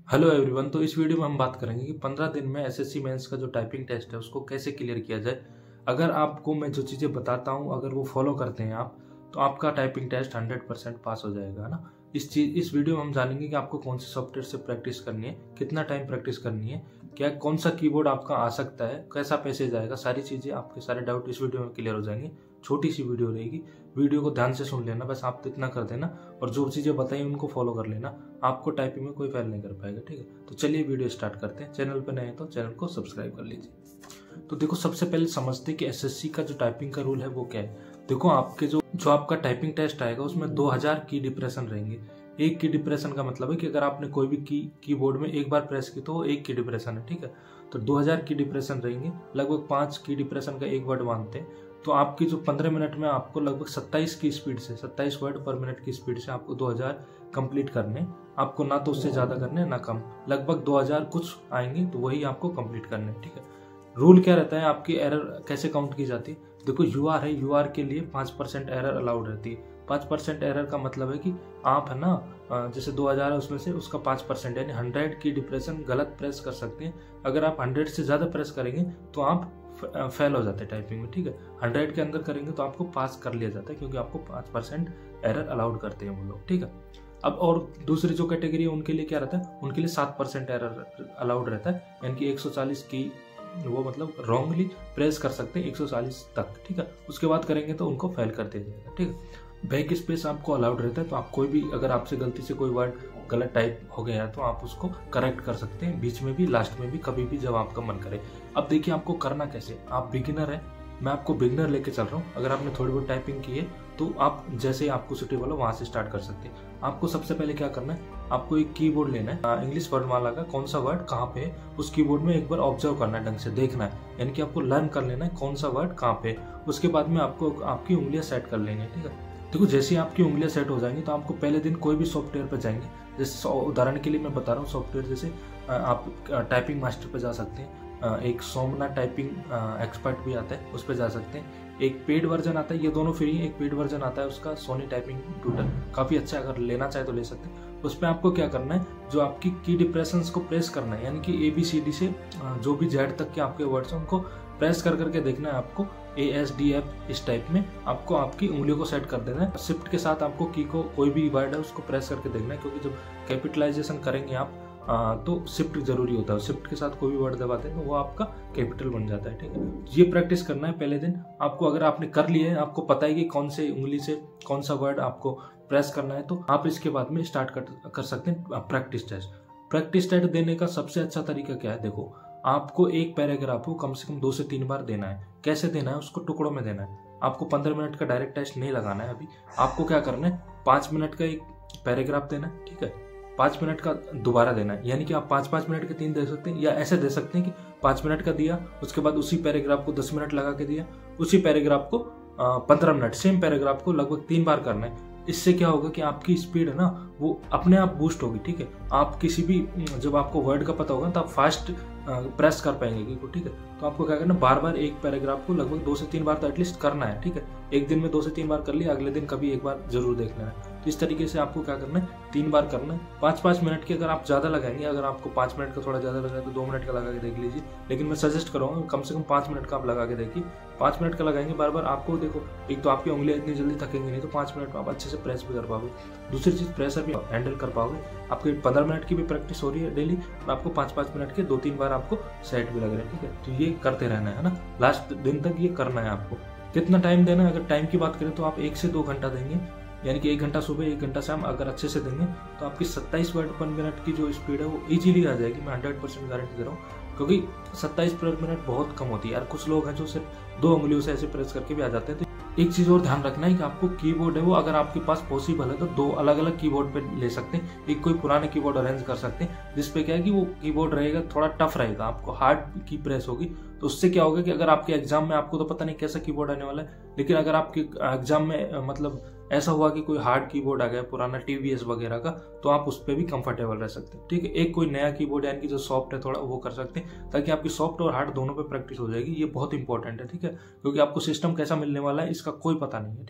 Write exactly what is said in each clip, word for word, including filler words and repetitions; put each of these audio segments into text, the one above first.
Hello everyone. तो इस video में हम बात करेंगे कि पंद्रह दिन में एसएससी मेंस का जो टाइपिंग टेस्ट है उसको कैसे क्लियर किया जाए। अगर आपको मैं जो चीज़ें बताता हूँ अगर वो फॉलो करते हैं आप, तो आपका typing test hundred percent pass हो जाएगा, है ना। इस चीज इस वीडियो में हम जानेंगे कि आपको कौन से सॉफ्टवेयर से प्रैक्टिस करनी है, कितना टाइम प्रैक्टिस करनी है, क्या कौन सा कीबोर्ड आपका आ सकता है, कैसा पैसेज आएगा, सारी चीज़ें आपके सारे डाउट इस वीडियो में क्लियर हो जाएंगे। छोटी सी वीडियो रहेगी, वीडियो को ध्यान से सुन लेना, बस आप तो इतना कर देना और जो चीज़ें बताई उनको फॉलो कर लेना, आपको टाइपिंग में कोई फेल नहीं कर पाएगा, ठीक है। तो चलिए वीडियो स्टार्ट करते हैं। चैनल पर नए हैं तो चैनल को सब्सक्राइब कर लीजिए। तो देखो, सबसे पहले समझते हैं कि एसएससी का जो टाइपिंग का रूल है वो क्या है। देखो, आपके जो जो आपका टाइपिंग टेस्ट आएगा उसमें दो हज़ार की डिप्रेशन रहेंगे। एक की डिप्रेशन का मतलब है कि अगर आपने कोई भी की कीबोर्ड में एक बार प्रेस की तो वो एक की डिप्रेशन है, ठीक है। तो दो हज़ार की डिप्रेशन रहेंगे, लगभग पाँच की डिप्रेशन का एक वर्ड मानते हैं। तो आपकी जो पंद्रह मिनट में आपको लगभग सत्ताईस की स्पीड से सत्ताईस वर्ड पर मिनट की स्पीड से आपको दो हज़ार कंप्लीट करने, आपको ना तो उससे ज़्यादा करने ना कम, लगभग दो हज़ार कुछ आएंगे तो वही आपको कंप्लीट करने, ठीक है। रूल क्या रहता है, आपकी एरर कैसे काउंट की जाती है। देखो, यू आर है, यू आर के लिए पाँच परसेंट एरर अलाउड रहती है। पाँच परसेंट एरर का मतलब है कि आप है ना, जैसे दो हज़ार है उसमें से उसका पाँच परसेंट यानी हंड्रेड की डिप्रेशन गलत प्रेस कर सकते हैं। अगर आप हंड्रेड से ज़्यादा प्रेस करेंगे तो आप फेल हो जाते हैं टाइपिंग में, ठीक है। हंड्रेड के अंदर करेंगे तो आपको पास कर लिया जाता है, क्योंकि आपको पाँच परसेंट एरर अलाउड करते हैं वो लोग, ठीक है। अब और दूसरी जो कैटेगरी है उनके लिए क्या रहता है, उनके लिए सात परसेंट एरर अलाउड रहता है, यानी कि एक सौ चालीस की वो मतलब रॉन्गली प्रेस कर सकते हैं एक सौ चालीस तक, ठीक है। उसके बाद करेंगे तो उनको फेल कर दिया जाएगा, ठीक है। बैक स्पेस आपको अलाउड रहता है, तो आप कोई भी अगर आपसे गलती से कोई वर्ड गलत टाइप हो गया तो आप उसको करेक्ट कर सकते हैं, बीच में भी, लास्ट में भी, कभी भी जब आपका मन करे। अब देखिए आपको करना कैसे, आप बिगिनर है, मैं आपको बिगिनर लेके चल रहा हूँ। अगर आपने थोड़ी बहुत टाइपिंग की है तो आप जैसे आपको सुटेबल हो वहां से स्टार्ट कर सकते हैं। आपको सबसे पहले क्या करना है, आपको एक कीबोर्ड लेना है, इंग्लिश वर्णमाला का कौन सा वर्ड कहाँ पे है उस कीबोर्ड में एक बार ऑब्जर्व करना है, ढंग से देखना है, यानी कि आपको लर्न कर लेना है कौन सा वर्ड कहाँ पे है। उसके बाद में आपको आपकी उंगलियां सेट कर लेंगे, ठीक है। देखो, जैसे ही आपकी उंगलियां सेट हो जाएंगी तो आपको पहले दिन कोई भी सॉफ्टवेयर पर जाएंगे, जैसे उदाहरण के लिए मैं बता रहा हूँ सॉफ्टवेयर, जैसे आप टाइपिंग मास्टर पे जा सकते हैं, एक सोमना टाइपिंग एक्सपर्ट भी आता है उस पर जा सकते हैं, एक पेड वर्जन आता है, ये दोनों फ्री है। एक पेड वर्जन आता है उसका सोनी टाइपिंग ट्यूटर, काफ़ी अच्छा, अगर लेना चाहे तो ले सकते हैं। उस पर आपको क्या करना है, जो आपकी की डिप्रेशंस को प्रेस करना है, यानी कि ए बी सी डी से जो भी जेड तक के आपके वर्ड्स हैं उनको प्रेस कर करके देखना है आपको, ए एस डी एफ इस टाइप में आपको आपकी उंगलियों को सेट कर देना है। शिफ्ट के साथ आपको की को कोई भी वर्ड है उसको प्रेस करके देखना है, क्योंकि जब कैपिटलाइजेशन करेंगे आप आ, तो शिफ्ट जरूरी होता है, शिफ्ट के साथ कोई भी वर्ड दबाते हैं तो वो आपका कैपिटल बन जाता है, ठीक है। ये प्रैक्टिस करना है पहले दिन आपको। अगर आपने कर लिया है, आपको पता है कि कौन से उंगली से कौन सा वर्ड आपको प्रेस करना है, तो आप इसके बाद में स्टार्ट कर, कर सकते हैं प्रैक्टिस टेस्ट। प्रैक्टिस टेस्ट देने का सबसे अच्छा तरीका क्या है, देखो, आपको एक पैराग्राफ को कम से कम दो से तीन बार देना है। कैसे देना है, उसको टुकड़ों में देना है। आपको पंद्रह मिनट का डायरेक्ट टेस्ट नहीं लगाना है अभी। आपको क्या करना है, पाँच मिनट का एक पैराग्राफ देना है, ठीक है, पाँच मिनट का दोबारा देना है, यानी कि आप पाँच पाँच मिनट के तीन दे सकते हैं, या ऐसे दे सकते हैं कि पाँच मिनट का दिया, उसके बाद उसी पैराग्राफ को दस मिनट लगा के दिया, उसी पैराग्राफ को पंद्रह मिनट, सेम पैराग्राफ को लगभग तीन बार करना है। इससे क्या होगा कि आपकी स्पीड है ना वो अपने आप बूस्ट होगी, ठीक है। आप किसी भी, जब आपको वर्ड का पता होगा तो आप फास्ट प्रेस कर पाएंगे, ठीक है। तो आपको क्या करना, बार बार एक पैराग्राफ को लगभग दो से तीन बार तो एटलीस्ट करना है, ठीक है। एक दिन में दो से तीन बार कर लिया, अगले दिन कभी एक बार जरूर देख लेना है। तो इस तरीके से आपको क्या करना है, तीन बार करना है। पाँच पाँच मिनट की अगर आप ज़्यादा लगाएंगे, अगर आपको पाँच मिनट का थोड़ा ज़्यादा लगा तो दो मिनट का लगा के देख लीजिए, लेकिन मैं सजेस्ट करूँगा कम से कम पाँच मिनट का आप लगा के देखिए। पाँच मिनट का लगाएंगे बार बार, आपको देखो, एक तो आपकी उंगलियां इतनी जल्दी थकेंगी नहीं, तो पाँच मिनट में आप अच्छे से प्रेस भी कर पाओगे। दूसरी चीज़, प्रेशर भी हैंडल कर पाओगे। आपकी पंद्रह मिनट की भी प्रैक्टिस हो रही है डेली, और आपको पाँच पाँच मिनट के दो तीन बार आपको सेट भी लग रहे हैं, ठीक है। तो ये करते रहना है ना, लास्ट दिन तक ये करना है आपको। कितना टाइम देना है, अगर टाइम की बात करें तो आप एक से दो घंटा देंगे, यानी कि एक घंटा सुबह एक घंटा शाम, अगर अच्छे से देंगे तो आपकी सत्ताईस वर्ड पर मिनट की जो स्पीड है वो इजीली आ जाएगी। मैं हंड्रेड परसेंट गारंटी दे रहा हूँ, क्योंकि सत्ताईस पर मिनट बहुत कम होती है यार। कुछ लोग हैं जो सिर्फ दो उंगलियों से ऐसे प्रेस करके भी आ जाते हैं। तो एक चीज़ और ध्यान रखना है कि आपको कीबोर्ड है वो, अगर आपके पास पॉसिबल है तो दो अलग अलग कीबोर्ड पे ले सकते हैं। एक कोई पुराने कीबोर्ड अरेंज कर सकते हैं, जिसपे क्या है कि वो कीबोर्ड रहेगा थोड़ा टफ रहेगा, आपको हार्ड की प्रेस होगी। तो उससे क्या होगा कि अगर आपके एग्जाम में, आपको तो पता नहीं कैसा कीबोर्ड आने वाला है, लेकिन अगर आपके एग्जाम में मतलब ऐसा हुआ कि कोई हार्ड कीबोर्ड आ गया पुराना टीवीएस वगैरह का, तो आप उस पर भी कंफर्टेबल रह सकते हैं, ठीक है। एक कोई नया कीबोर्ड यानी कि जो सॉफ्ट है थोड़ा, वो कर सकते हैं, ताकि आपकी सॉफ्ट और हार्ड दोनों पे प्रैक्टिस हो जाएगी। ये बहुत इंपॉर्टेंट है, ठीक है, क्योंकि आपको सिस्टम कैसा मिलने वाला है इसका कोई पता नहीं है, ठीक।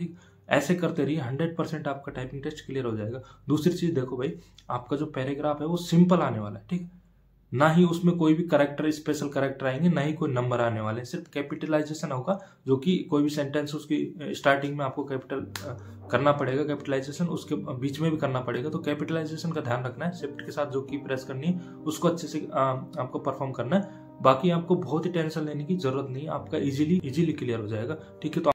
ऐसे करते रहिए, हंड्रेड परसेंट आपका टाइपिंग टेस्ट क्लियर हो जाएगा। दूसरी चीज देखो भाई, आपका जो पैराग्राफ है वो सिंपल आने वाला है, ठीक, ना ही उसमें कोई भी करेक्टर, स्पेशल करेक्टर आएंगे, ना ही कोई नंबर आने वाले हैं, सिर्फ कैपिटलाइजेशन होगा, जो कि कोई भी सेंटेंस उसकी स्टार्टिंग में आपको कैपिटल करना पड़ेगा, कैपिटलाइजेशन उसके बीच में भी करना पड़ेगा, तो कैपिटलाइजेशन का ध्यान रखना है। शिफ्ट के साथ जो की प्रेस करनी है उसको अच्छे से आ, आपको परफॉर्म करना है। बाकी आपको बहुत ही टेंशन लेने की जरूरत नहीं है, आपका इजीली इजीली क्लियर हो जाएगा, ठीक है। तो